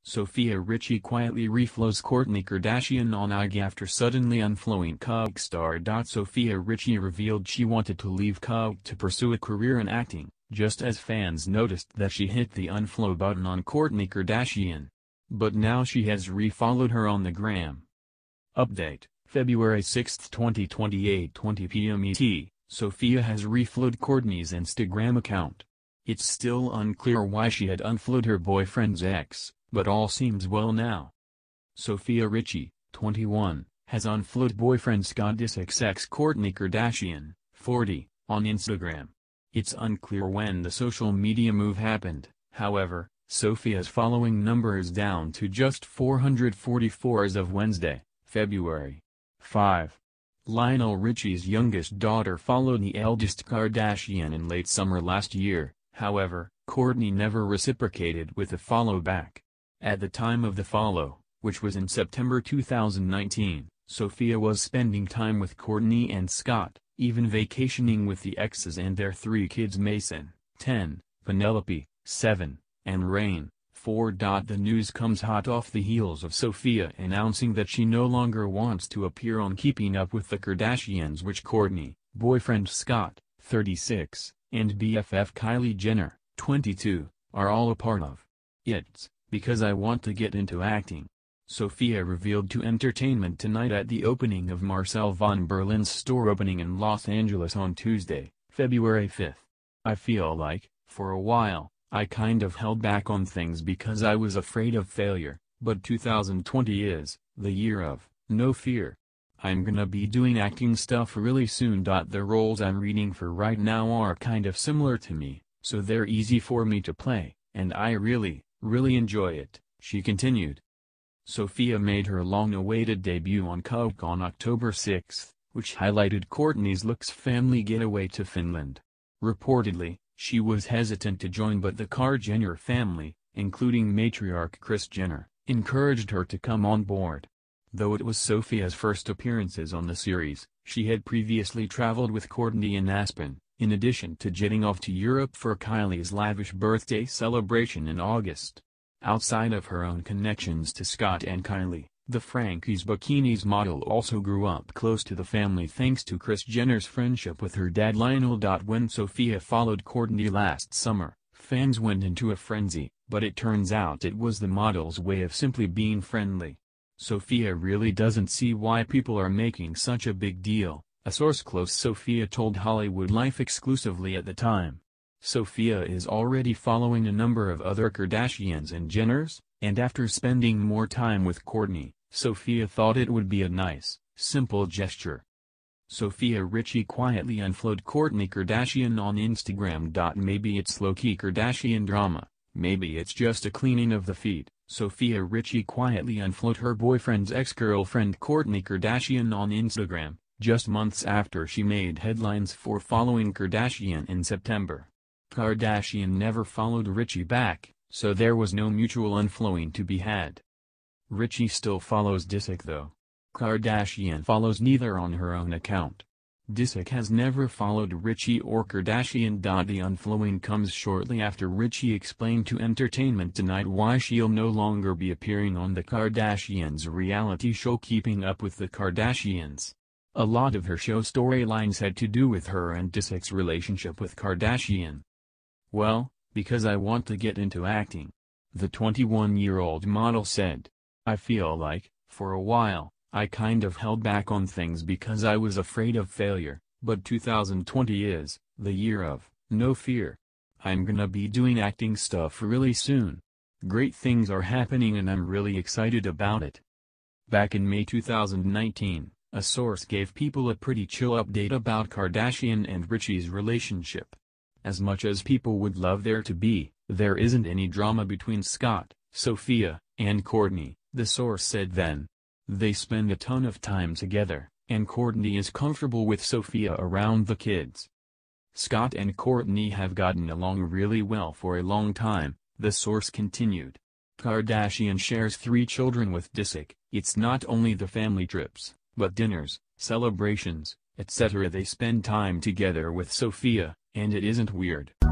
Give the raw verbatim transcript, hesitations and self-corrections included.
Sofia Richie quietly reflows Kourtney Kardashian on I G after suddenly unfollowing Kourtney star. Sofia Richie revealed she wanted to leave Kourtney to pursue a career in acting, just as fans noticed that she hit the unfollow button on Kourtney Kardashian. But now she has refollowed her on the gram. Update: February sixth twenty twenty-eight, twenty p m E T, Sofia has reflowed Kourtney's Instagram account. It's still unclear why she had unfollowed her boyfriend's ex, but all seems well now. Sofia Richie, twenty-one, has unfollowed boyfriend Scott Disick's ex Kourtney Kardashian, forty, on Instagram. It's unclear when the social media move happened, however. Sofia's following number is down to just four hundred forty-four as of Wednesday, February fifth. Lionel Richie's youngest daughter followed the eldest Kardashian in late summer last year, however, Kourtney never reciprocated with a follow back. At the time of the follow, which was in September two thousand nineteen, Sofia was spending time with Kourtney and Scott, even vacationing with the exes and their three kids: Mason, ten, Penelope, seven, and Rain, four. The news comes hot off the heels of Sofia announcing that she no longer wants to appear on Keeping Up with the Kardashians, which Kourtney, boyfriend Scott, thirty-six, and B F F Kylie Jenner, twenty-two, are all a part of. It's because I want to get into acting, Sofia revealed to Entertainment Tonight at the opening of Marcel von Berlin's store opening in Los Angeles on Tuesday, February fifth. I feel like, for a while, I kind of held back on things because I was afraid of failure, but two thousand twenty is the year of no fear. I'm gonna be doing acting stuff really soon. The roles I'm reading for right now are kind of similar to me, so they're easy for me to play, and I really, really enjoy it, she continued. Sofia made her long-awaited debut on Kourtney on October sixth, which highlighted Kourtney's luxe family getaway to Finland. Reportedly, she was hesitant to join, but the Kar-Jenner family, including matriarch Kris Jenner, encouraged her to come on board. Though it was Sofia's first appearances on the series, she had previously traveled with Kourtney in Aspen, in addition to jetting off to Europe for Kylie's lavish birthday celebration in August. Outside of her own connections to Scott and Kylie, the Frankie's Bikinis model also grew up close to the family thanks to Kris Jenner's friendship with her dad Lionel. When Sofia followed Kourtney last summer, fans went into a frenzy, but it turns out it was the model's way of simply being friendly. Sofia really doesn't see why people are making such a big deal, a source close to Sofia told Hollywood Life exclusively at the time. Sofia is already following a number of other Kardashians and Jenners, and after spending more time with Kourtney, Sofia thought it would be a nice, simple gesture. Sofia Richie quietly unfollowed Kourtney Kardashian on Instagram. Maybe it's low-key Kardashian drama, maybe it's just a cleaning of the feed. Sofia Richie quietly unfollowed her boyfriend's ex-girlfriend Kourtney Kardashian on Instagram, just months after she made headlines for following Kardashian in September. Kardashian never followed Richie back, so there was no mutual unfollowing to be had. Richie still follows Disick though. Kardashian follows neither on her own account. Disick has never followed Richie or Kardashian. The unfollowing comes shortly after Richie explained to Entertainment Tonight why she'll no longer be appearing on the Kardashians' reality show Keeping Up with the Kardashians. A lot of her show storylines had to do with her and Disick's relationship with Kardashian. Well, because I want to get into acting, the twenty-one-year-old model said. I feel like, for a while, I kind of held back on things because I was afraid of failure, but two thousand twenty is the year of no fear. I'm gonna be doing acting stuff really soon. Great things are happening and I'm really excited about it. Back in May two thousand nineteen, a source gave people a pretty chill update about Kardashian and Richie's relationship. As much as people would love there to be, there isn't any drama between Scott, Sofia, and Kourtney, the source said then. They spend a ton of time together, and Kourtney is comfortable with Sofia around the kids. Scott and Kourtney have gotten along really well for a long time, the source continued. Kardashian shares three children with Disick. It's not only the family trips, but dinners, celebrations, et cetera they spend time together with Sofia, and it isn't weird.